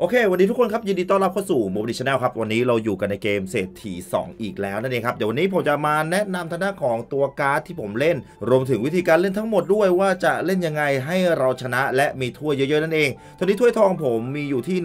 โอเควันนี้ทุกคนครับยินดีต้อนรับเข้าสู่โมบิลิชแนลครับวันนี้เราอยู่กันในเกมเศรษฐี2อีกแล้วนั่นเองครับเดี๋ยววันนี้ผมจะมาแนะนำทางด้านของตัวการ์ดที่ผมเล่นรวมถึงวิธีการเล่นทั้งหมดด้วยว่าจะเล่นยังไงให้เราชนะและมีถ้วยเยอะๆนั่นเองตอนนี้ถ้วยทองผมมีอยู่ที่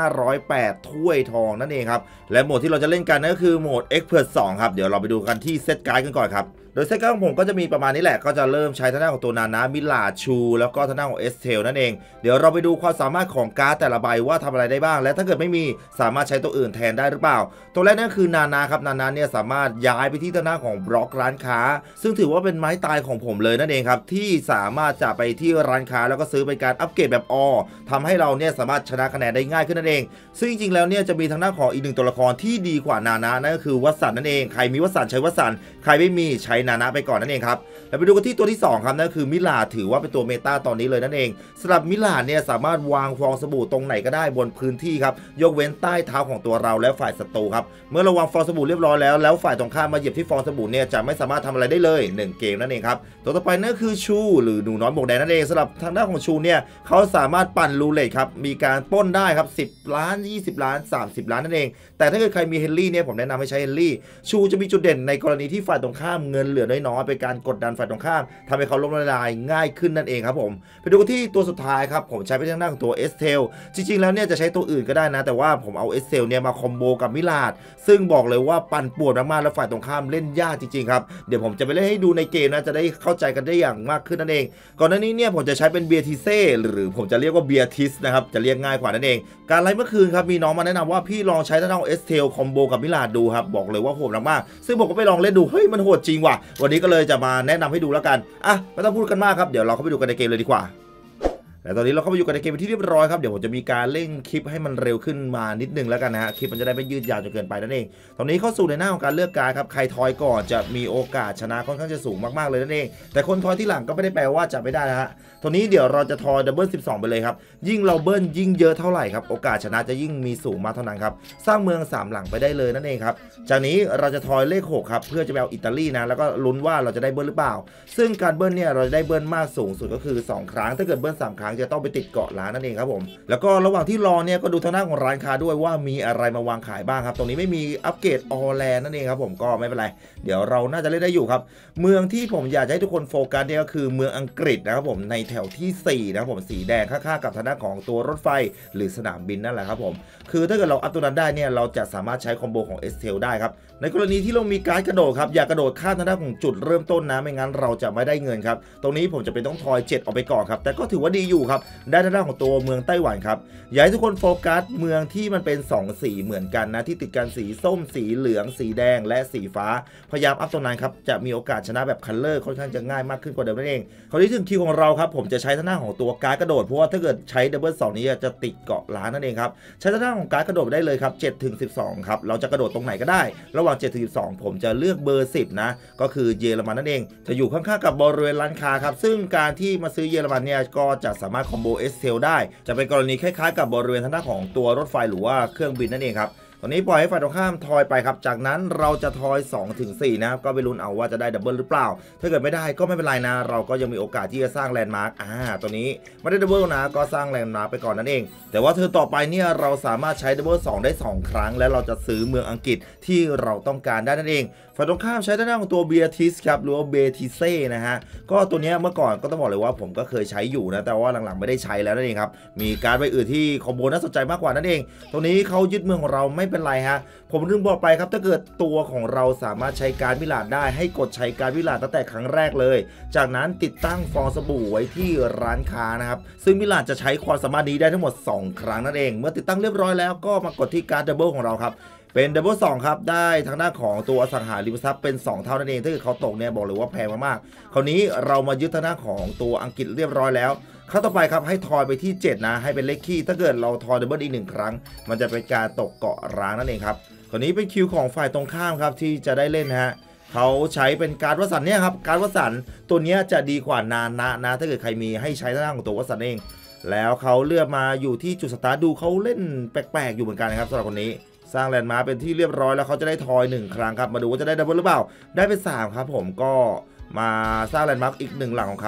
1,508 ถ้วยทองนั่นเองครับและโหมดที่เราจะเล่นกันนั่นก็คือโหมด Expert 2ครับเดี๋ยวเราไปดูกันที่เซตการ์ดกันก่อนครับโดยเซตการ์ดของผมก็จะมีประมาณนี้แหละก็จะเริ่มใช้ทางด้านของตัวนานามิลาชูแล้วก็ทางด้านของเอสเทลนั่นเองเดี๋ยวเราไปดูความสามารถของการ์ดแต่ละใบว่าทำอะไรได้บ้างและถ้าเกิดไม่มีสามารถใช้ตัวอื่นแทนได้หรือเปล่าตัวแรกนั่นคือนานาครับนานาเนี่ยสามารถย้ายไปที่ทางด้านของบล็อกร้านค้าซึ่งถือว่าเป็นไม้ตายของผมเลยนั่นเองครับที่สามารถจะไปที่ร้านค้าแล้วก็ซื้อเป็นการอัปเกรดแบบทำให้เราเนี่ยสามารถชนะคะแนนได้ง่ายขึ้นนั่นเองซึ่งจริงๆแล้วเนี่ยจะมีทางด้านของอีกหนึ่งตัวละครที่ดีกว่านานานั่นก็คือวัสันนั่นเองใครมีวัสันใช้วัสันใครไม่มีใช้นานาไปก่อนนั่นเองครับแล้วไปดูกันที่ตัวที่2ครับนั่นคือมิลาถือว่าเป็นตัวเมตาตอนนี้เลยนั่นเองสำหรับมิลาเนี่ยสามารถวางฟองสบู่ตรงไหนก็ได้บนพื้นที่ครับยกเว้นใต้เท้าของตัวเราและฝ่ายศัตรูครับเมื่อเราวางฟองสบู่เรียบร้อยแล้วฝ่ายตรงข้ามมาเหยียบที่ฟองสบู่เนี่ยจะไม่สามารถทำอะไรได้เลย1เกมนั่นเองครับตัวต่อไปนั่นคือชูหรือหนูน้อยหมวกแดงนั่นเองสำหรับทางด้านของชูเนี่ยเขาสามารถปั่นรูเล็ตครับมีการปล้นได้ครับ10 ล้าน20 ล้าน30 ล้านนั่นเองแต่ถ้าเกิดใครมีเฮนรี่เนี่ยผมแนะนำให้ใช้เฮนรี่ชูจะมีจุดเด่นในกรณีที่ฝ่ายตรงข้ามเงินเหลือน้อยๆเป็นการกดดันฝ่ายตรงข้ามทำให้เขาล้มละลายง่ายขึ้นนั่นเองครับผมไปดูกันที่ตัวสุดท้ายครับผมใช้ไปทางด้านของตัวเอสเทลจริงๆแล้วเนี่ยจะใช้ตัวอื่นก็ได้นะแต่ว่าผมเอาเอสเทลเนี่ยมาคอมโบกับมิลาดซึ่งบอกเลยว่าปั่นป่วนมากๆแล้วฝ่ายตรงข้ามเล่นยากจริงๆครับเดี๋ยวผมจะไปเล่นให้ดูในเกมนะจะได้เข้าใจกันได้อย่างมากขึ้นนั่นเองก่อนหน้านี้เนี่ยผมจะใช้เป็นเบียร์ทิเซ่หรือผมจะเรียกว่าเบียร์ทิสนะครับจะเรียกง่ายกว่านั่นเองการไลฟ์เมื่อคืนครับมีน้องมาแนะนำว่าพี่ลองใช้ทางด้านของเอสเทลคอมโบกับมิลาดดูครับบอกเลยว่าโหดมากๆซึ่งผมก็ไปลองเล่นดูเฮ้ยมันโหดจริงว่ะวันนี้ก็เลยจะมาแนะนำให้ดูแล้วกันไม่ต้องพูดกันมากครับเดี๋ยวเราเข้าไปดูกันในเกมเลยดีกว่าแต่ตอนนี้เราเข้าไปอยู่กันในเกมเป็นที่เรียบร้อยครับเดี๋ยวผมจะมีการเร่งคลิปให้มันเร็วขึ้นมานิดนึงแล้วกันนะฮะคลิปมันจะได้ไม่ยืดยาวจนเกินไปนั่นเองตอนนี้เข้าสู่ในหน้าของการเลือกการครับใครทอยก่อนจะมีโอกาสชนะค่อนข้างจะสูงมากๆเลยนั่นเองแต่คนทอยที่หลังก็ไม่ได้แปลว่าจะไม่ได้นะฮะตอนนี้เดี๋ยวเราจะทอยดับเบิล12ไปเลยครับยิ่งเราเบิ้ลยิ่งเยอะเท่าไหร่ครับโอกาสชนะจะยิ่งมีสูงมากเท่านั้นครับสร้างเมือง3หลังไปได้เลยนั่นเองครับจากนี้เราจะทอยเลข6ครับเพื่อจะไปเอาอิตาลีนะแล้วก็ลุ้นว่าเราจะได้เบิ้ลหรือเปล่าซึ่งการเบิ้ลเนี่ยเราจะได้เบิ้ลมากสูงสุดก็คือ2ครั้งถ้าเกิดเบิ้ล3ครั้งจะต้องไปติดเกาะร้านนั่นเองครับผมแล้วก็ระหว่างที่รอเนี่ยก็ดูทางหน้าของร้านค้าด้วยว่ามีอะไรมาวางขายบ้างครับตรงนี้ไม่มีอัปเกรดออแลนด์นั่นเองครับผมก็ไม่เป็นไรเดี๋ยวเราน่าจะเล่นได้อยู่ครับเมืองที่ผมอยากให้ทุกคนโฟกัสเนี่ยก็คือเมืองอังกฤษนะครับผมในแถวที่4นะครับผมสีแดงข้างๆกับทางด้านของตัวรถไฟหรือสนามบินนั่นแหละครับผมคือถ้าเกิดเราอัพตัวนั้นได้เนี่ยเราจะสามารถใช้คอมโบของเอสเทลได้ครับในกรณีที่เรามีการกระโดดครับอย่ากระโดดข้ามทางด้านของจุดเริ่มต้นนะไม่งั้นเราจะไม่ได้เงินครับตรงนี้ผมจะเป็นต้องทอย7ออกไปก่อนครับแต่ก็ถือว่าดีอยู่ครับได้ทางด้านของตัวเมืองไต้หวันครับอยากให้ทุกคนโฟกัสเมืองที่มันเป็น2สีเหมือนกันนะที่ติดกันสีส้มสีเหลืองสีแดงและสีฟ้าพยายามอัพตัวนั้นครับจะมีโอกาสชนะแบบคัลเลอร์ค่อนข้างจะง่ายมากขึ้นกว่าเดิมนั่นเองคราวนี้ถึงคิวของเราครับผมจะใช้ทางด้านของตัวการกระโดดเพราะว่าถ้าเกิดใช้ดับเบิล2นี้จะติดเกาะล้านนั่นเองครับใช้ทางด้านของการกระโดดได้เลยครับ7 ถึง 12ครับเราจะกระโดดตรงไหนก็ได้ระหว่าง7 ถึง 12ผมจะเลือกเบอร์10นะก็คือเยอรมันนั่นเองจะอยู่ข้างๆกับบริเวณร้านค้าครับซึ่งการที่มาซื้อเยอรมันเนี่ยก็จะสามารถคอมโบเอสเทลได้จะเป็นกรณีคล้ายๆกับบริเวณทางด้านของตัวรถไฟหรือว่าเครื่องบินนั่นเองครับตอนนี้ปล่อยให้ฝ่ายตรงข้ามทอยไปครับจากนั้นเราจะทอย2 ถึง 4นะครับก็ไปลุ้นเอาว่าจะได้ดับเบิลหรือเปล่าถ้าเกิดไม่ได้ก็ไม่เป็นไรนะเราก็ยังมีโอกาสที่จะสร้างแลนด์มาร์กตัวนี้ไม่ได้ดับเบิลนะก็สร้างแลนด์มาร์กไปก่อนนั่นเองแต่ว่าเธอต่อไปเนี่ยเราสามารถใช้ดับเบิล2ได้2ครั้งและเราจะซื้อเมืองอังกฤษที่เราต้องการได้นั่นเองฝ่ายตรงข้ามใช้ด้านหน้าของตัวเบียร์ทิสครับหรือว่าเบทิเซ่นะฮะก็ตัวนี้เมื่อก่อนก็ต้องบอกเลยว่าผมก็เคยใช้อยู่นะแต่ว่าหลังๆไม่ได้ใช้แล้วนั่นเองครับมีการ์ดใบอื่นที่คอมโบน่าสนใจมากกว่านั่นเองตรงนี้เขายึดเมืองของเราไม่เป็นไรฮะผมลืมบอกไปครับถ้าเกิดตัวของเราสามารถใช้การ์ดวิลาดได้ให้กดใช้การ์ดวิลาดตั้งแต่ครั้งแรกเลยจากนั้นติดตั้งฟองสบู่ไว้ที่ร้านค้านะครับซึ่งวิลาดจะใช้ความสามารถนี้ได้ทั้งหมด2ครั้งนั่นเองเมื่อติดตั้งเรียบร้อยแล้วก็มากดที่การ์ดดับเบิลของเราครับเป็นดับเบิล2ครับได้ทางด้านของตัวอสังหาริมทรัพย์เป็น2เท่านั่นเองถ้าเกิดเขาตกเนี่ยบอกเลยว่าแพงมากๆคราวนี้เรามายึดทางด้านของตัวอังกฤษเรียบร้อยแล้วขั้นต่อไปครับให้ทอยไปที่7นะให้เป็นเลขคี่ถ้าเกิดเราทอยดับเบิลอีก1ครั้งมันจะเป็นการตกเกาะร้างนั่นเองครับคราวนี้เป็นคิวของฝ่ายตรงข้ามครับที่จะได้เล่นฮะเขาใช้เป็นการ์ดวัสันเนี่ยครับการ์ดวัสันตัวนี้จะดีกว่านานะถ้าเกิดใครมีให้ใช้ทางด้านของตัววัสันเองแล้วเขาเลือกมาอยู่ที่จุดสตาร์ทดูเขาเล่นแปลกๆอยู่เหมือนกันนะครับสำหรับคนนี้สร้างแลนด์มาร์คเป็นที่เรียบร้อยแล้วเขาจะได้ทอย1ครั้งครับมาดูว่าจะได้ดับเบิลหรือเปล่าได้เป็น3ครับผมก็มาสร้างแลนด์มาร์คอีก1หลังของเขา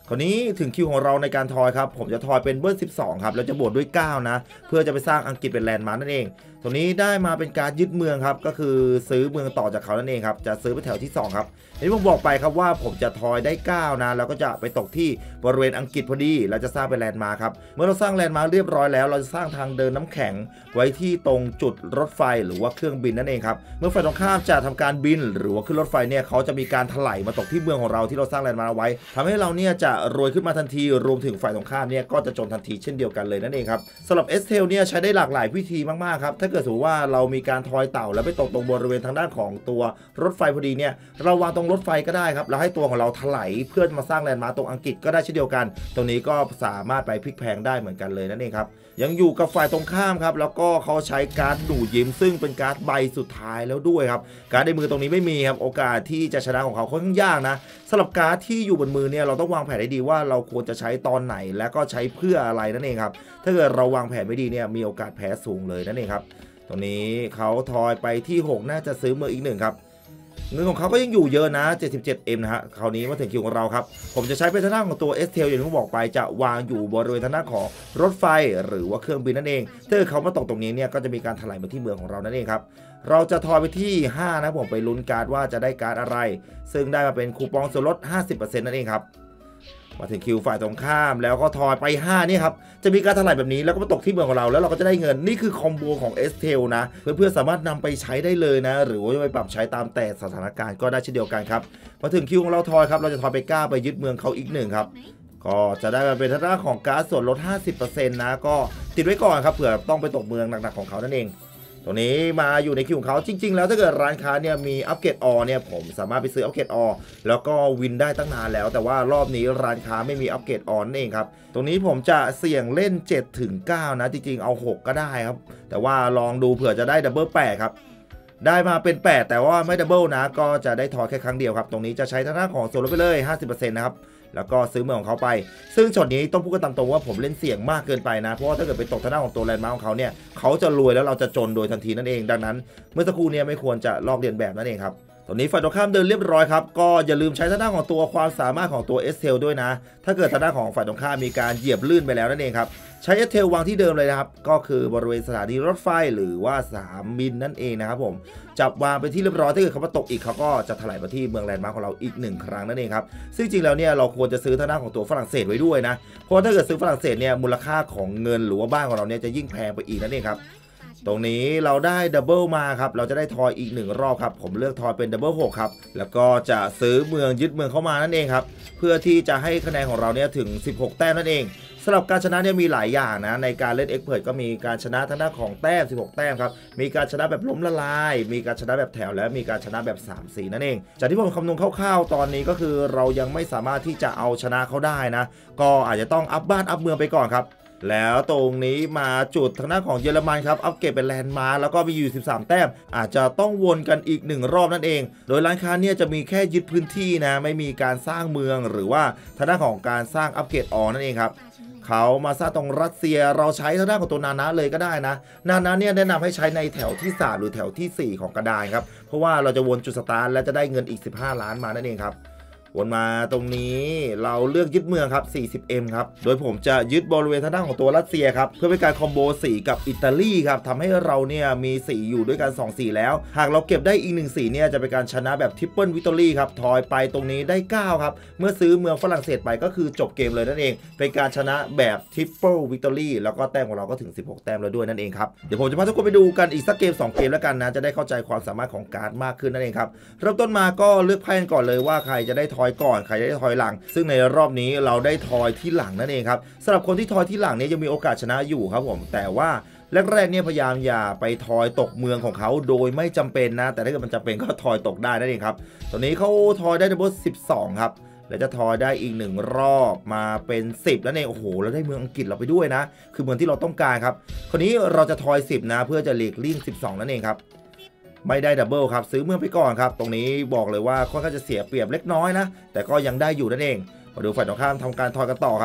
คราวนี้ถึงคิวของเราในการทอยครับผมจะทอยเป็นเบอร์12ครับแล้วจะบวกด้วย9นะเพื่อจะไปสร้างอังกฤษเป็นแลนด์มาร์กนั่นเองตรงนี้ได้มาเป็นการยึดเมืองครับก็คือซื้อเมืองต่อจากเขานั่นเองครับจะซื้อไปแถวที่2ครับที่ผมบอกไปครับว่าผมจะทอยได้9นะแล้วก็จะไปตกที่บริเวณอังกฤษพอดีเราจะสร้างเป็นแลนด์มาร์คครับเมื่อเราสร้างแลนด์มาร์คเรียบร้อยแล้วเราจะสร้างทางเดินน้ำแข็งไว้ที่ตรงจุดรถไฟหรือว่าเครื่องบินนั่นเองครับเมื่อฝ่ายตรงข้ามจะทำการบินหรือว่าขึ้นรถไฟเนี่ยเขาจะมีการถลายมาตกที่เมืองของเราที่เราสร้างแลนด์มาร์คไว้ทำให้เราเนี่ยจะรวยขึ้นมาทันทีรวมถึงฝ่ายตรงข้ามเนี่ยก็จะจนทันทีเช่นเดียวกันเลยนั่นเองครับสำหรับ S-Tail เนี่ยใช้ได้หลากหลายวิธีมากๆครับถ้าเกิดสมมติว่าเรามีการทอยเต่าแล้วไปตกตรงบริเวณทางด้านของตัวรถไฟพอดีเนี่ยเราวางตรงรถไฟก็ได้ครับแล้วให้ตัวของเราถลายเพื่อมาสร้างแลนด์มาร์คตรงอังกฤษก็ได้เช่นเดียวกันตรงนี้ก็สามารถไปพลิกแพลงได้เหมือนกันเลยนั่นเองครับยังอยู่กับฝ่ายตรงข้ามครับแล้วก็เขาใช้การ์ดหนูยิ้มซึ่งเป็นการ์ดใบสุดท้ายแล้วด้วยครับการ์ดในมือตรงนี้ไม่มีครับโอกาสที่จะชนะของเขาค่อนข้างยากนะสำหรับการ์ดที่อยู่บนมือเนี่ยเราต้องวางแผนให้ดีว่าเราควรจะใช้ตอนไหนและก็ใช้เพื่ออะไรนั่นเองครับถ้าเกิดเราวางแผนไม่ดีเนี่ยมีโอกาสแพ้สูงเลยนั่นเองครับตรงนี้เขาทอยไปที่6น่าจะซื้อเมืองอีก1ครับเงินของเขาก็ยังอยู่เยอะนะ 77M นะฮะคราวนี้มาถึงคิวของเราครับผมจะใช้เป็นทางด้านของตัว S-Tail อย่างที่ผมบอกไปจะวางอยู่บริเวณทางด้านของรถไฟหรือว่าเครื่องบินนั่นเองถ้าเขามาตกตรงนี้เนี่ยก็จะมีการถลายมาที่เมืองของเรานั่นเองครับเราจะทอยไปที่5นะผมไปลุ้นการ์ดว่าจะได้การ์ดอะไรซึ่งได้มาเป็นคูปองส่วนลด 50% นั่นเองครับมาถึงคิวฝ่ายตรงข้ามแล้วก็ทอยไป5นี่ครับจะมีการถลายแบบนี้แล้วก็มาตกที่เมืองของเราแล้วเราก็จะได้เงินนี่คือคอมโบของ S-Tail นะเพื่อนๆสามารถนำไปใช้ได้เลยนะหรือว่าจะไปปรับใช้ตามแต่สถานการณ์ก็ได้เช่นเดียวกันครับมาถึงคิวของเราทอยครับเราจะทอยไป9ไปยึดเมืองเขาอีก1ครับก็จะได้มาเป็นทางด้านของการ์ดส่วนลด 50% นะก็ติดไว้ก่อนครับเผื่อต้องไปตกเมืองหนักๆของเขานั่นเองตรงนี้มาอยู่ในคิวของเขาจริงๆแล้วถ้าเกิดร้านค้าเนี่ยมีอัปเกรดออเนี่ยผมสามารถไปซื้ออัปเกรดออแล้วก็วินได้ตั้งนานแล้วแต่ว่ารอบนี้ร้านค้าไม่มีอัปเกรดออนั่นเองครับตรงนี้ผมจะเสี่ยงเล่น 7-9 นะจริงๆเอา6ก็ได้ครับแต่ว่าลองดูเผื่อจะได้ดับเบิล8ครับได้มาเป็น8แต่ว่าไม่ดับเบิลนะก็จะได้ทอยแค่ครั้งเดียวครับตรงนี้จะใช้ทางด้านของส่วนลดไปเลย 50% นะครับแล้วก็ซื้อเมืองของเขาไปซึ่งช็อตนี้ต้องพูดกันตามตรงว่าผมเล่นเสี่ยงมากเกินไปนะเพราะว่าถ้าเกิดไปตกทางด้านของตัวแลนด์มาร์คของเขาเนี่ยเขาจะรวยแล้วเราจะจนโดยทันทีนั่นเองดังนั้นเมื่อสักครู่นี้ไม่ควรจะลอกเลียนแบบนั่นเองครับตอนนี้ฝ่ายตรงข้ามเดินเรียบร้อยครับก็อย่าลืมใช้ทางด้านของตัวความสามารถของตัว S-Tail ด้วยนะถ้าเกิดทางด้านของฝ่ายตรงข้ามมีการเหยียบลื่นไปแล้วนั่นเองครับใช้ S-Tail วางที่เดิมเลยนะครับก็คือบริเวณสถานีรถไฟหรือว่าสนามบินนั่นเองนะครับผมจับวางไปที่เรียบร้อยถ้าเกิดเขามาตกอีกเขาก็จะถลายมาที่เมืองแลนด์มาร์คของเราอีก1ครั้งนั่นเองครับซึ่งจริงแล้วเนี่ยเราควรจะซื้อทางด้านของตัวฝรั่งเศสไว้ด้วยนะเพราะถ้าเกิดซื้อฝรั่งเศสเนี่ยมูลค่าของเงินหรือว่าบ้านของเราเนี่ยจะยิ่งแพงไปอีกนั่นเองครับตรงนี้เราได้ดับเบิลมาครับเราจะได้ทอยอีก1รอบครับผมเลือกทอยเป็นดับเบิล6ครับแล้วก็จะซื้อเมืองยึดเมืองเข้ามานั่นเองครับเพื่อที่จะให้คะแนนของเราเนี่ยถึง16แต้มนั่นเองสำหรับการชนะเนี่ยมีหลายอย่างนะในการเล่น Expert ก็มีการชนะทางด้านของแต้ม16แต้มครับมีการชนะแบบล้มละลายมีการชนะแบบแถวและมีการชนะแบบ3-4นั่นเองจากที่ผมคำนวณคร่าวๆตอนนี้ก็คือเรายังไม่สามารถที่จะเอาชนะเขาได้นะก็อาจจะต้องอัพบ้านอัพเมืองไปก่อนครับแล้วตรงนี้มาจุดทางด้านของเยอรมันครับอัปเกรดเป็นแลนด์มาร์คแล้วก็มีอยู่13แต้มอาจจะต้องวนกันอีก1รอบนั่นเองโดยร้านค้าเนี่ยจะมีแค่ยึดพื้นที่นะไม่มีการสร้างเมืองหรือว่าทางด้านของการสร้างอัปเกรดออนั่นเองครับเขามาสร้างตรงรัสเซียเราใช้ทางด้านของตัวนานะเลยก็ได้นะนานะเนี่ยแนะนำให้ใช้ในแถวที่3หรือแถวที่4ของกระดานครับเพราะว่าเราจะวนจุดสตาร์ทและจะได้เงินอีก15ล้านมานั่นเองครับวนมาตรงนี้เราเลือกยึดเมืองครับ 40M ครับโดยผมจะยึดบริเวณทางด้านของตัวรัสเซียครับเพื่อเป็นการคอมโบสีกับอิตาลีครับทำให้เราเนี่ยมีสีอยู่ด้วยกัน2สีแล้วหากเราเก็บได้อีก1สีเนี่ยจะเป็นการชนะแบบทริปเปิลวิกตอรี่ครับทอยไปตรงนี้ได้9ครับเมื่อซื้อเมืองฝรั่งเศสไปก็คือจบเกมเลยนั่นเองเป็นการชนะแบบทริปเปิลวิกตอรี่แล้วก็แต้มของเราก็ถึง16แต้มแล้วด้วยนั่นเองครับเดี๋ยวผมจะพาทุกคนไปดูกันอีกสักเกม2เกมแล้วกันนะจะได้เข้าใจความสามารถของการ์ดมากขึ้นนั่นเองครับเริ่มต้นมาก็เลือกไพ่ก่อนเลยว่าใครจะได้ทอยก่อนใครจะได้ทอยหลังซึ่งในรอบนี้เราได้ทอยที่หลังนั่นเองครับสำหรับคนที่ทอยที่หลังนี้จะมีโอกาสชนะอยู่ครับผมแต่ว่าแรกๆเนี่ยพยายามอย่าไปทอยตกเมืองของเขาโดยไม่จำเป็นนะแต่ถ้าเกิดมันจำเป็นก็ทอยตกได้นั่นเองครับตอนนี้เขาทอยได้ดับเบิล12ครับแล้วจะทอยได้อีก1รอบมาเป็น10แล้วเนี่ยโอ้โหเราได้เมืองอังกฤษเราไปด้วยนะคือเมืองที่เราต้องการครับคราวนี้เราจะทอย10นะเพื่อจะหลีกเลี่ยง12นั่นเองครับไม่ได้ดับเบิลครับซื้อเมืองไปก่อนครับตรงนี้บอกเลยว่าค่อนข้างจะเสียเปรียบเล็กน้อยนะแต่ก็ยังได้อยู่นั่นเองมาดูฝ่ายตรงข้ามทำการทอยกันต่อครับ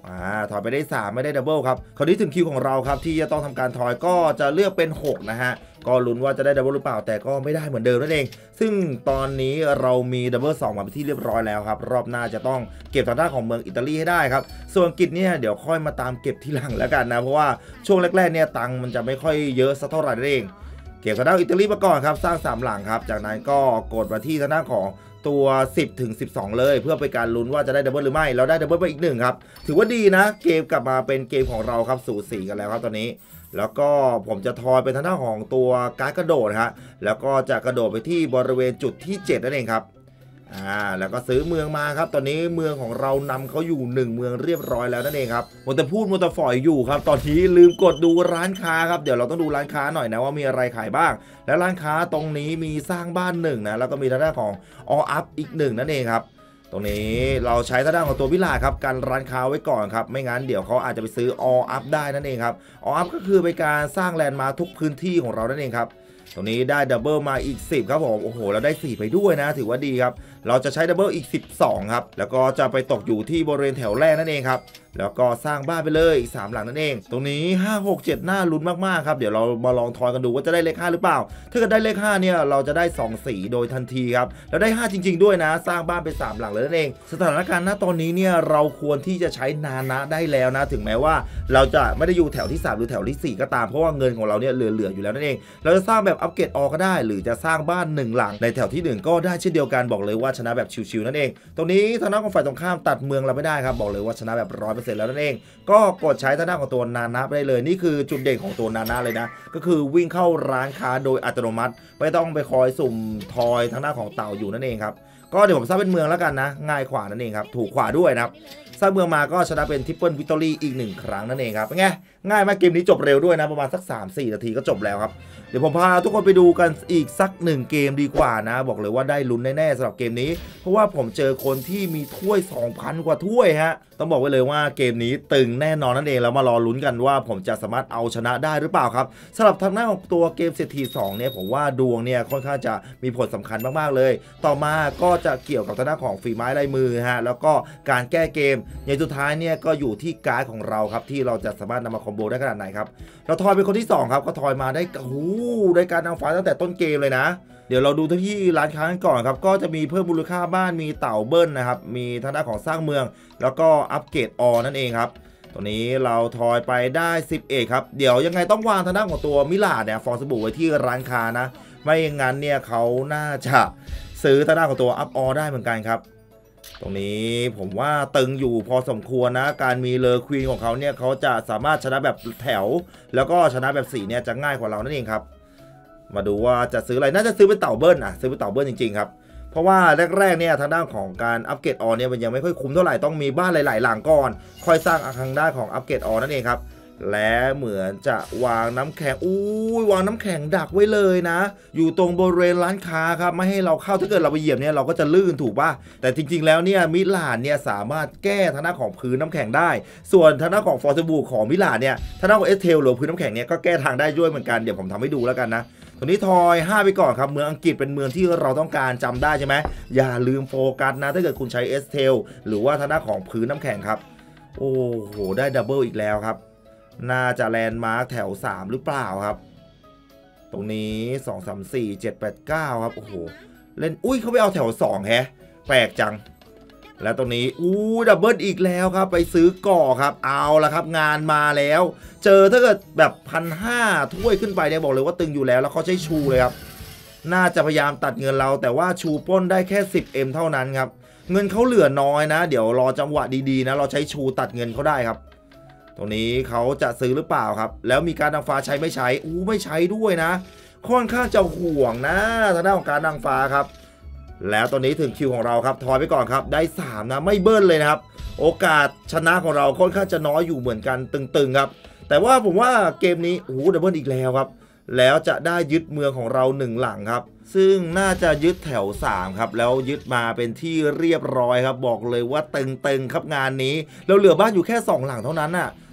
ถอยไปได้3ไม่ได้ดับเบิลครับคราวนี้ถึงคิวของเราครับที่จะต้องทำการถอยก็จะเลือกเป็น6นะฮะก็ลุ้นว่าจะได้ดับเบิลหรือเปล่าแต่ก็ไม่ได้เหมือนเดิมนั่นเองซึ่งตอนนี้เรามีดับเบิล2มาเป็นที่เรียบร้อยแล้วครับรอบหน้าจะต้องเก็บทางด้านของเมืองอิตาลีให้ได้ครับส่วนอังกฤษเนี่ยเดี๋ยวค่อยมาตามเก็บทีหลังแล้วกันนะเพราะว่าช่วงแรกๆเนี่ยตังค์มันจะไม่ค่อยเยอะสักเท่าไหร่นั่นเองเก็บทางด้านอิตาลีมาก่อนครับสร้าง3หลังครับจากนั้นก็กดมาที่ทางด้านของตัว10 ถึง 12เลยเพื่อเป็นการลุ้นว่าจะได้ดับเบิลหรือไม่เราได้ดับเบิลไปอีก1ครับถือว่าดีนะเกมกลับมาเป็นเกมของเราครับสูสีกันแล้วครับตอนนี้แล้วก็ผมจะทอยเป็นทางด้านของตัวการ์ดกระโดดฮะแล้วก็จะกระโดดไปที่บริเวณจุดที่7นั่นเองครับแล้วก็ซื้อเมืองมาครับตอนนี้เมืองของเรานำเขาอยู่1เมืองเรียบร้อยแล้วนั่นเองครับมัวแต่พูดมัวแต่ฝอยอยู่ครับตอนนี้ลืมกดดูร้านค้าครับเดี๋ยวเราต้องดูร้านค้าหน่อยนะว่ามีอะไรขายบ้างและร้านค้าตรงนี้มีสร้างบ้าน1นะแล้วก็มีทางด้านของall up อีก1นั่นเองครับตรงนี้เราใช้ทางด้านของตัววิลาครับกันร้านค้าไว้ก่อนครับไม่งั้นเดี๋ยวเขาอาจจะไปซื้อ all up ได้นั่นเองครับ all up ก็คือเป็นการสร้างแลนด์มาร์คทุกพื้นที่ของเรานั่นเองครับตรงนี้ได้ดับเบิลมาอีก10ครับผมโอ้โหเราได้4ไปด้วยนะถือว่าดีครับเราจะใช้ดับเบิลอีก12ครับแล้วก็จะไปตกอยู่ที่บริเวณแถวแรกนั่นเองครับแล้วก็สร้างบ้านไปเลยอีก3หลังนั่นเองตรงนี้5 6 7น่าลุ้นมากๆครับเดี๋ยวเรามาลองทอยกันดูว่าจะได้เลข5หรือเปล่าถ้าเกิดได้เลข5เนี่ยเราจะได้2สีโดยทันทีครับแล้วได้5จริงๆด้วยนะสร้างบ้านไป3หลังเลยนั่นเองสถานการณ์ณตอนนี้เนี่ยเราควรที่จะใช้นานะได้แล้วนะถึงแม้ว่าเราจะไม่ได้อยู่แถวที่3หรือแถวที่4ก็ตามเพราะว่าเงินของเราเนี่ยเหลืออยู่แล้วนั่นเองเราจะสร้างแบบอัปเกรดออก็ได้หรือจะสร้างบ้าน1หลังในแถวที่1ก็ได้เช่นเดียวกันบอกเลยว่าชนะแบบชิวๆนั่นเองตรงนี้ทางด้านของฝ่ายตรงข้ามตัดเมืองเราไม่ได้ครับบอกเลยว่าชนะแบบ 100% แล้วนั่นเองก็กดใช้ทางด้านของตัวนานะไปได้เลยนี่คือจุดเด่นของตัวนานะเลยนะก็คือวิ่งเข้าร้านค้าโดยอัตโนมัติไม่ต้องไปคอยสุ่มทอยทางด้านของเต่าอยู่นั่นเองครับก็เดี๋ยวผมสร้างเป็นเมืองแล้วกันนะง่ายกว่านั่นเองครับถูกกว่าด้วยนะครับสร้างเมืองมาก็ชนะเป็นทริปเปิลวิกตอรี่อีก1ครั้งนั่นเองครับเป็นไงง่ายมากเกมนี้จบเร็วด้วยนะประมาณสัก 3-4 นาทีก็จบแล้วครับเดี๋ยวผมพาทุกคนไปดูกันอีกสัก1เกมดีกว่านะบอกเลยว่าได้ลุ้นแน่ๆสำหรับเกมนี้เพราะว่าผมเจอคนที่มีถ้วย 2,000 กว่าถ้วยฮะต้องบอกไว้เลยว่าเกมนี้ตึงแน่นอนนั่นเองแล้วมารอลุ้นกันว่าผมจะสามารถเอาชนะได้หรือเปล่าครับสำหรับทางหน้าของตัวเกมเศรษฐี2เนี่ยผมว่าดวงเนี่ยค่อนข้างจะมีผลสำคัญมากๆเลยต่อมาก็จะเกี่ยวกับทางด้านของฝีไม้ลายมือฮะแล้วก็การแก้เกมอย่างสุดท้ายเนี่ยก็อยู่ที่การ์ดของเราครับที่เราจะสามารถนำมาคอมโบได้ขนาดไหนครับเราทอยเป็นคนที่2ครับก็ทอยมาได้ได้การนางฟ้าตั้งแต่ต้นเกมเลยนะเดี๋ยวเราดูที่ร้านค้ากันก่อนครับก็จะมีเพิ่มมูลค่าบ้านมีเต่าเบิ้ลนะครับมีทางด้านของสร้างเมืองแล้วก็อัปเกรดออนั่นเองครับตัวนี้เราทอยไปได้11ครับเดี๋ยวยังไงต้องวางทางด้านของตัวมิลาดเนี่ยฟองสบู่ไว้ที่ร้านค้านะไม่อย่างนั้นเนี่ยเขาน่าจะซื้อทางด้านของตัวอัพออได้เหมือนกันครับตรงนี้ผมว่าตึงอยู่พอสมควรนะการมีเลอควีนของเขาเนี่ยเขาจะสามารถชนะแบบแถวแล้วก็ชนะแบบ4เนี่ยจะง่ายกว่าเรานั่นเองครับมาดูว่าจะซื้ออะไรน่าจะซื้อเป็นเต่าเบิ้ลซื้อเป็นเต่าเบิ้ลจริงๆครับเพราะว่าแรกๆเนี่ยทางด้านของการอัปเกรดออเนี่ยมันยังไม่ค่อยคุ้มเท่าไหร่ต้องมีบ้านหลายๆหลังก่อนค่อยสร้างทางด้านของอัปเกรดออนั่นเองครับและเหมือนจะวางน้ำแข็งวางน้ำแข็งดักไว้เลยนะอยู่ตรงบริเวณร้านค้าครับไม่ให้เราเข้าถ้าเกิดเราไปเหยียบเนี่ยเราก็จะลื่นถูกป่ะแต่จริงๆแล้วเนี่ยมิลานเนี่ยสามารถแก้ทางด้านของพื้นน้ำแข็งได้ส่วนทางด้านของฟอร์สบูของมิลานเนี่ยทางด้านของเอสเทลหรือพื้นน้ำแข็งเนี่ยก็แก้ทางได้ด้วยเหมือนกันเดี๋ยวผมทำให้ดูแล้วกันนะตัวนี้ทอย5ไปก่อนครับเมืองอังกฤษเป็นเมืองที่เราต้องการจำได้ใช่ไหมอย่าลืมโฟกัสนะถ้าเกิดคุณใช้เอสเทลหรือว่าทางด้านของพื้นน้ำแข็งครับโอ้โหได้ดับเบิลอีกแล้วครับน่าจะแลนด์มาร์คแถว3หรือเปล่าครับตรงนี้2 3 4 7 8 9ครับโอ้โหเล่นเขาไปเอาแถว2แฮะแปลกจังแล้วตรงนี้ดับเบิลอีกแล้วครับไปซื้อก่อครับเอาละครับงานมาแล้วเจอถ้าเกิดแบบ 1,500 ถ้วยขึ้นไปเนี่ยบอกเลยว่าตึงอยู่แล้วเขาใช้ชูเลยครับน่าจะพยายามตัดเงินเราแต่ว่าชูปล้นได้แค่ 10M เท่านั้นครับเงินเขาเหลือน้อยนะเดี๋ยวรอจังหวะดีๆนะเราใช้ชูตัดเงินเขาได้ครับตรงนี้เขาจะซื้อหรือเปล่าครับแล้วมีการนางฟ้าใช้ไม่ใช้ไม่ใช้ด้วยนะค่อนข้างจะห่วงนะทางด้านของการนางฟ้าครับแล้วตอนนี้ถึงคิวของเราครับทอยไปก่อนครับได้3นะไม่เบิ้ลเลยนะครับโอกาสชนะของเราค่อนข้างจะน้อยอยู่เหมือนกันตึงๆครับแต่ว่าผมว่าเกมนี้ดับเบิลอีกแล้วครับแล้วจะได้ยึดเมืองของเรา1หลังครับซึ่งน่าจะยึดแถว3ครับแล้วยึดมาเป็นที่เรียบร้อยครับบอกเลยว่าตึงๆครับงานนี้เราเหลือบ้านอยู่แค่2หลังเท่านั้นน่ะ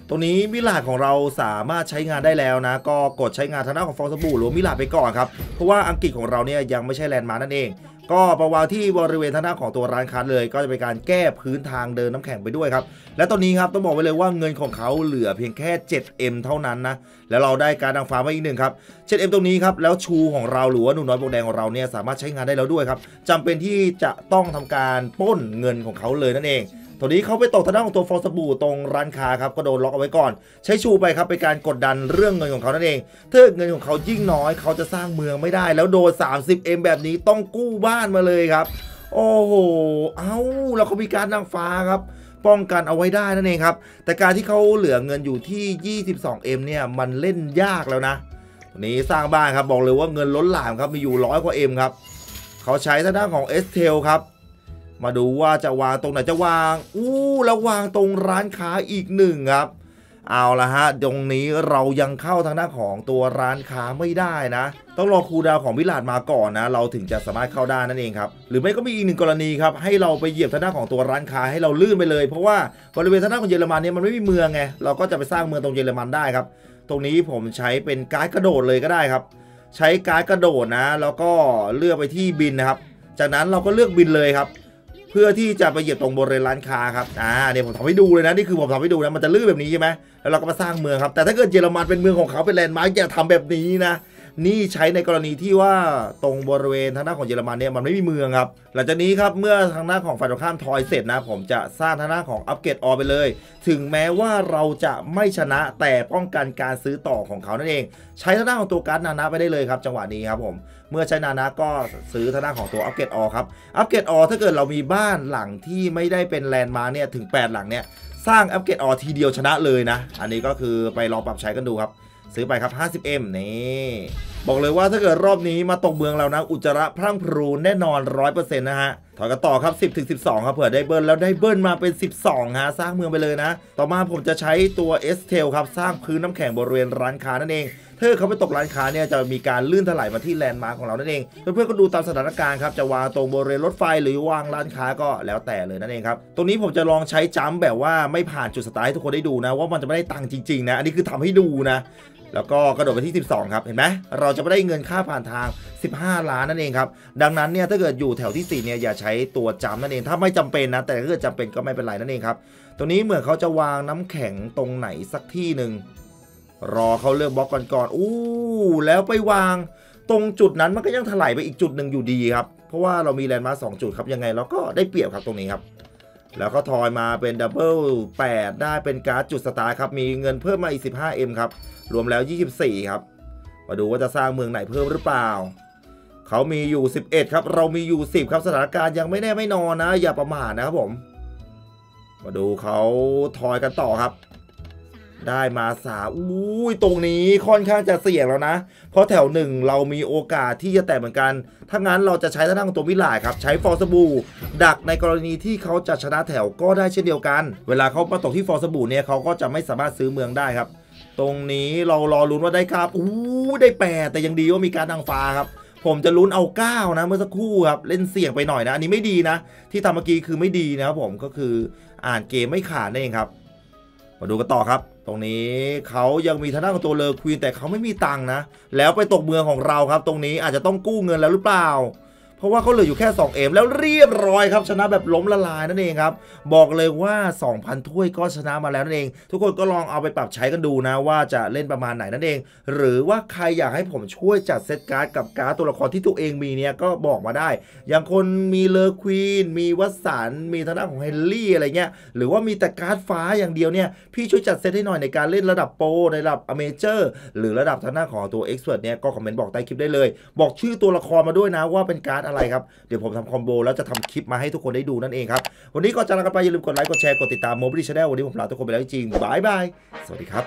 ตรงนี้มิลาดของเราสามารถใช้งานได้แล้วนะก็กดใช้งานทางด้านของฟองสบู่หรือมิลาดไปก่อนครับเพราะว่าอังกฤษของเราเนี่ยยังไม่ใช่แลนด์มาร์คนั่นเองก็ประวางที่บริเวณทางด้านของตัวร้านค้าเลยก็จะเป็นการแก้พื้นทางเดินน้ำแข็งไปด้วยครับและตอนนี้ครับต้องบอกไว้เลยว่าเงินของเขาเหลือเพียงแค่ 7M เท่านั้นนะแล้วเราได้การดังฟ้ามาอีกหนึ่งครับ 7M ตรงนี้ครับแล้วชูของเราหรือว่าหนูน้อยโบแดงของเราเนี่ยสามารถใช้งานได้แล้วด้วยครับจำเป็นที่จะต้องทำการปล้นเงินของเขาเลยนั่นเองตอนนี้เขาไปตกทางด้านของตัวฟองสบู่ตรงร้านค้าครับก็โดนล็อกเอาไว้ก่อนใช้ชูไปครับเป็นการกดดันเรื่องเงินของเขานั่นเองถ้าเงินของเขายิ่งน้อยเขาจะสร้างเมืองไม่ได้แล้วโดน 30M แบบนี้ต้องกู้บ้านมาเลยครับโอ้โหแล้วเขามีการนางฟ้าครับป้องกันเอาไว้ได้นั่นเองครับแต่การที่เขาเหลือเงินอยู่ที่ 22M เนี่ยมันเล่นยากแล้วนะตอนนี้สร้างบ้านครับบอกเลยว่าเงินล้นหลามครับมีอยู่100 กว่า M ครับเขาใช้ทางด้านของ S Tail ครับมาดูว่าจะวางตรงไหนจะวางแล้ววางตรงร้านค้าอีก1ครับเอาละฮะตรงนี้เรายังเข้าทางด้านของตัวร้านค้าไม่ได้นะต้องรอคูลดาวน์ของวิลาดมาก่อนนะเราถึงจะสามารถเข้าได้นั่นเองครับหรือไม่ก็มีอีก1 กรณีครับให้เราไปเหยียบทางด้านของตัวร้านค้าให้เราลื่นไปเลยเพราะว่าบริเวณทางด้านของเยอรมันเนี่ยมันไม่มีเมืองไงเราก็จะไปสร้างเมืองตรงเยอรมันได้ครับตรงนี้ผมใช้เป็นการ์ดกระโดดเลยก็ได้ครับใช้การ์ดกระโดดนะแล้วก็เลือกไปที่บินนะครับจากนั้นเราก็เลือกบินเลยครับเพื่อที่จะไปเหยียบตรงบริเวณร้านค้าครับเนี่ยผมทำให้ดูเลยนะนี่คือผมทำให้ดูนะมันจะลื่นแบบนี้ใช่ไหมแล้วเราก็มาสร้างเมืองครับแต่ถ้าเกิดเยอรมันเป็นเมืองของเขาเป็นแลนด์มาร์คอย่าทำแบบนี้นะนี่ใช้ในกรณีที่ว่าตรงบริเวณทางด้านของเยอรมันเนี่ยมันไม่มีเมืองครับหลังจากนี้ครับเมื่อทางด้านของฝ่ายตรงข้ามทอยเสร็จนะผมจะสร้างทางด้านของอัปเกรดออไปเลยถึงแม้ว่าเราจะไม่ชนะแต่ป้องกันการซื้อต่อของเขานั่นเองใช้ทางด้านของตัวการ์ดนานะไปได้เลยครับจังหวะนี้ครับผมเมื่อใช้นานะก็ซื้อทางด้านของตัวอัปเกรดออครับอัปเกรดออถ้าเกิดเรามีบ้านหลังที่ไม่ได้เป็นแลนด์มาร์คเนี่ยถึง8 หลังเนี่ยสร้างอัปเกรดออทีเดียวชนะเลยนะอันนี้ก็คือไปลองปรับใช้กันดูครับซื้อไปครับ 50M นี่บอกเลยว่าถ้าเกิดรอบนี้มาตกเมืองเรานะอุจจาระพรั่งพรูแน่นอน 100% นะฮะถอยกันต่อครับ 10-12 ครับเผื่อได้เบิ้ลแล้วได้เบิ้ลมาเป็น12ฮะสร้างเมืองไปเลยนะต่อมาผมจะใช้ตัว S Tail ครับสร้างพื้นน้ำแข็งบริเวณร้านค้านั่นเองถ้าเขาไปตกร้านค้าเนี่ยจะมีการลื่นถลายมาที่แลนด์มาร์คของเรานั่นเองเพื่อนๆก็ดูตามสถานการณ์ครับจะวางตรงบริเวณรถไฟหรือวางร้านค้าก็แล้วแต่เลยนั่นเองครับตรงนี้ผมจะลองใช้จัมป์แบบว่าไม่ผ่านจุดสตาร์ทให้ทุกคนได้ดูนะว่ามันจะไม่ได้ตังค์จริงๆนะอันนี้คือทำให้ดูนะแล้วก็กระโดดไปที่12ครับเห็นไหมเราจะไม่ได้เงินค่าผ่านทาง15 ล้านนั่นเองครับดังนั้นเนี่ยถ้าเกิดอยู่แถวที่4เนี่ยอย่าใช้ตัวจัมป์นั่นเองถ้าไม่จำเป็นนะแต่ถ้าเกิดจำเป็นก็ไม่เป็นไรนั่นเองครับตรงนี้เหมือนเขาจะวางน้ำแข็งตรงไหนสักที่หนึ่งรอเขาเลือกบล็อกก่อนแล้วไปวางตรงจุดนั้นมันก็ยังถลายไปอีกจุดหนึ่งอยู่ดีครับเพราะว่าเรามีแลนด์มาร์ค2 จุดครับยังไงเราก็ได้เปรียบครับตรงนี้ครับแล้วก็ทอยมาเป็นดับเบิล8ได้เป็นการ์ดจุดสตาร์ทครับมีเงินเพิ่มมาอีก 15M ครับรวมแล้ว24ครับมาดูว่าจะสร้างเมืองไหนเพิ่มหรือเปล่าเขามีอยู่11ครับเรามีอยู่10ครับสถานการณ์ยังไม่แน่ไม่นอนนะอย่าประมาทนะครับผมมาดูเขาทอยกันต่อครับได้มาตรงนี้ค่อนข้างจะเสี่ยงแล้วนะเพราะแถว1เรามีโอกาสที่จะแตกเหมือนกันถ้างั้นเราจะใช้ทางด้านของตัววิลาครับใช้ฟอร์สบูดักในกรณีที่เขาจะชนะแถวก็ได้เช่นเดียวกันเวลาเขามาตกที่ฟอร์สบูเนี่ยเขาก็จะไม่สามารถซื้อเมืองได้ครับตรงนี้เรารอลุ้นว่าได้ครับได้8แต่ยังดีว่ามีการดังฟ้าครับผมจะลุ้นเอา9นะเมื่อสักครู่ครับเล่นเสี่ยงไปหน่อยนะอันนี้ไม่ดีนะที่ทำเมื่อกี้คือไม่ดีนะครับผมก็คืออ่านเกมไม่ขาดนั่นเองครับมาดูกันต่อครับตรงนี้เขายังมีทางด้านของตัวเลอควีนแต่เขาไม่มีตังค์นะแล้วไปตกเมืองของเราครับตรงนี้อาจจะต้องกู้เงินแล้วหรือเปล่าเพราะว่าเขาเหลืออยู่แค่ 2M แล้วเรียบร้อยครับชนะแบบล้มละลายนั่นเองครับบอกเลยว่า 2,000 ถ้วยก็ชนะมาแล้วนั่นเองทุกคนก็ลองเอาไปปรับใช้กันดูนะว่าจะเล่นประมาณไหนนั่นเองหรือว่าใครอยากให้ผมช่วยจัดเซตการ์ดกับการ์ดตัวละครที่ตัวเองมีเนี่ยก็บอกมาได้อย่างคนมีเลอควีนมีวัสันมีทางด้านของเฮนรี่อะไรเงี้ยหรือว่ามีแต่การ์ดฟ้าอย่างเดียวเนี่ยพี่ช่วยจัดเซตให้หน่อยในการเล่นระดับโปรในระดับอเมเจอร์หรือระดับทางด้านของตัวเอ็กซ์เพรสเนี่ยก็คอมเมนต์บอกใต้คลิปได้เลยบอกชื่อตัวละครมาด้วยนะว่าเป็นการ์ดอะไรครับเดี๋ยวผมทำคอมโบแล้วจะทำคลิปมาให้ทุกคนได้ดูนั่นเองครับวันนี้ก่อนจะลากันไปอย่าลืมกดไลค์กดแชร์กดติดตาม Mobily Channel วันนี้ผมลาทุกคนไปแล้วจริงบายบายสวัสดีครับ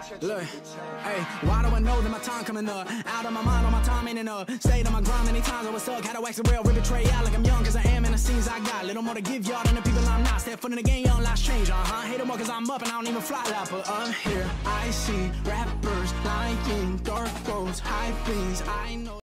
I see rappers lying, dark clothes, high things. I know.